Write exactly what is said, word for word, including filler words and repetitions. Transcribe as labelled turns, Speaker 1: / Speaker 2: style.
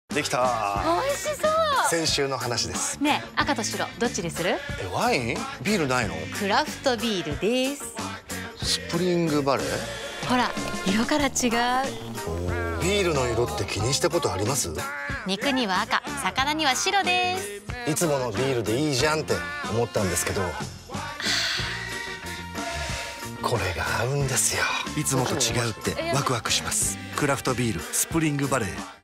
Speaker 1: できた。
Speaker 2: 美味しそう。
Speaker 1: 先週の話です。
Speaker 2: ねえ、赤と白どっちにする？
Speaker 1: え、ワイン？ビールないの？
Speaker 2: クラフトビールです。
Speaker 1: スプリングバレー？
Speaker 2: ほら、色から違う。
Speaker 1: ビールの色って気にしたことあります？
Speaker 2: 肉には赤、魚には白です。
Speaker 1: いつものビールでいいじゃんって思ったんですけど、これが合うんですよ。いつもと違うってワクワクします。クラフトビールスプリングバレー。